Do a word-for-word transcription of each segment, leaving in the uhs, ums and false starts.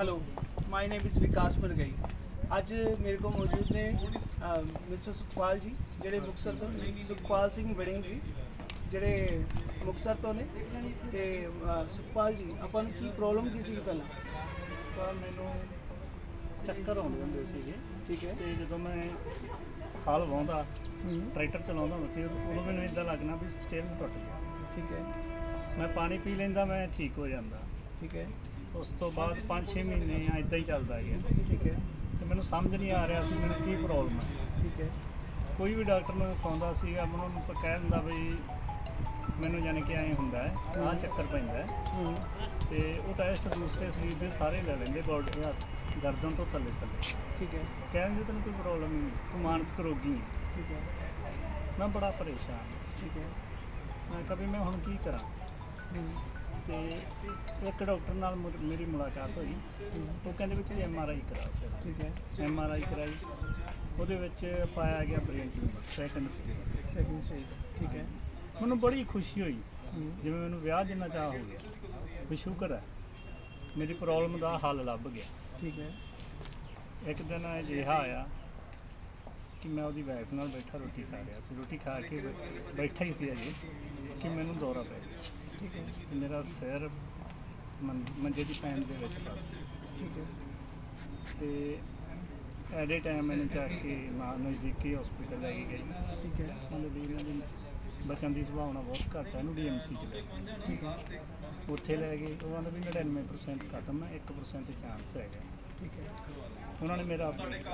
Hello, my name is Vikas मरगई। अज मेरे को मौजूद ने मिस्टर सुखपाल जी जेडे मुक्तसर तो सुखपाल सिंह वड़िंग जी जेडे मुक्तसर तो ने ते सुखपाल जी अपन की प्रॉब्लम की सी पहला सर मैनू चक्कर आउंदे हुंदे सीगे। ठीक है। ते जदों मैं हल वाहुंदा ट्रैक्टर चलाउंदा हुंदा सी उदों मैनू इदां लगना भी स्टीयरिंग टुट गया। ठीक है। मैं पानी पी लैंदा मैं ठीक हो जांदा। ठीक है। उस तो बाद पाँच छे महीने इदां ही चलदा गया। ठीक है। तो मैनू समझ नहीं आ रहा सी मैनू की प्रॉब्लम है। ठीक है। कोई भी डॉक्टर नूं विखाउंदा सीगा मैं उन्होंने कह दिंदा बई मैनू जाने कि ऐ हुंदा है आह चक्कर पैंदा है ते वो टेस्ट दूसरे शरीर के सारे ले लेंगे बॉडी गर्दन तो थले थले। ठीक है। कहते तेन कोई प्रॉब्लम नहीं तू मानसिक रोगी है। ठीक है। मैं बड़ा परेशान। ठीक है। मैं कभी मैं हुण की करा तो एक डॉक्टर नाल मेरी मुलाकात हुई वो कहते भी तुम एम आर आई करा सर। ठीक है। एम आर आई कराई वो पाया गया brain tumour second stage. Second stage. ठीक है। मैनू बड़ी खुशी हुई जिवें मैनू विआह जिन्ना चाह हो गया भी शुक्र है मेरी प्रॉब्लम का हल लभ गया। ठीक है। एक दिन अजिहा आया कि मैं वो वाइफ नाल बैठा रोटी खा रहा सी रोटी खा के बैठा ही सी अजे कि मैनू दौरा पै गया। ठीक है। तो मेरा सिर मंजे की पैन के विच फस। ठीक है। तो एट ए टाइम मैंने जाके नाल नज़दीकी हॉस्पिटल लैके गई। ठीक है। मतलब भी इन्होंने बचन की संभावना बहुत घट है डी एम सी च लै गए। ठीक है। उत्थे लै गए वो आंदा भी नड़िनवे परसेंट खत्म है एक परसेंट चांस है। ठीक है। उन्होंने मेरा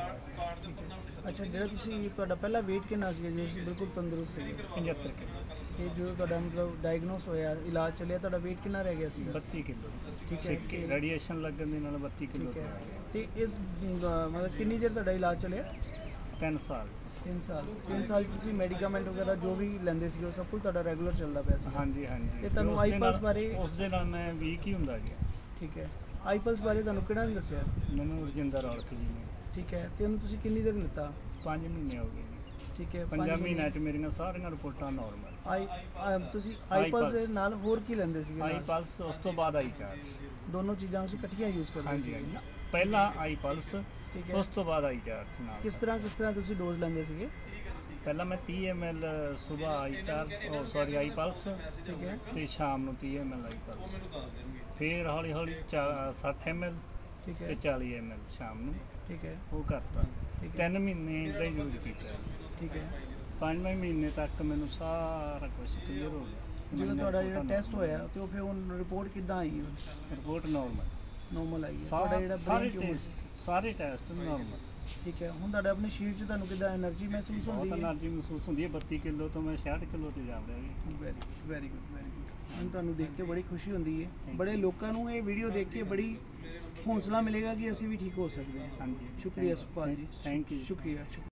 अच्छा जो तुम पहला वेट कितना जो बिल्कुल तंदुरुस्त से पचहत्तर किलो ये जो मतलब डायगनोस होया इलाज चलिया तो वेट कितना रह गया सी बत्ती किलो। ठीक है। रेडिएशन लगन दे बत्ती किलो। तो इस मतलब किन्नी देर तुहाडा इलाज चलिया तीन साल तीन साल तीन साल तुसीं मेडिकामेंट वगैरह जो भी लैंदे सी सब कुछ तुहाडा रेगुलर चलदा पिया सी। हाँ जी हाँ जी। ते तुहानूं आईपल्स बारे उस दे नाल मैं वीक ही हुंदा गया। ठीक है। आईपल्स बारे तुहानूं किहड़ा ने दस्सिया मैनूं रजिंदर औलख जी ने। ठीक है। ते उहनूं तुसीं किन्नी देर लिता पाँच महीने हो गए। ठीक है। पंज महीनों च मेरियां सारियां रिपोर्टां नॉर्मल। आई तुसीं आईपल्स दे नाल होर की लैंदे सीगे आईपल्स उस तो बाद आई चार्ज दोनों चीज़ां तुसीं इकट्ठियां यूज़ करदे हाँ सी। जी पहला आई पल्स उस तो बाद आई चार्ज नाल। किस तरह किस तरह तुसीं डोज लैंदे सीगे पहला मैं तीस एम एल सुबह आई चार्ज सॉरी आई पल्स। ठीक है। तो शाम को तीस एम एल आई पल्स फिर हौली हौली सठ एम एल। ठीक है। चालीस एम एल शाम को। ठीक है। वो करता तीन महीने इदा यूज किया। ठीक है। पाँचवें महीने तक मैनू सारा कुछ क्लीयर हो गया। जो तुहाडा जो टेस्ट होया तो फिर हुण रिपोर्ट किद्दां आई रिपोर्ट नॉर्मल नॉर्मल आई है तुहाडा जेहड़ा सारे टेस्ट सारे टेस्ट नॉर्मल। ठीक है। हुण तुहाडा अपने शरीर च तुहानूं किद्दां एनर्जी महसूस होंदी है एनर्जी महसूस होंदी है बत्ती किलो तो मैं छियासठ किलो ते जा रहा जी। Very very good very good हुण तुहानूं देख के बड़ी खुशी होंदी है बड़े लोगों नूं ये वीडियो देख के बड़ी हौसला मिलेगा कि असीं भी ठीक हो सकते हैं। हाँ जी शुक्रिया सुखपाल जी। थैंक यू शुक्रिया।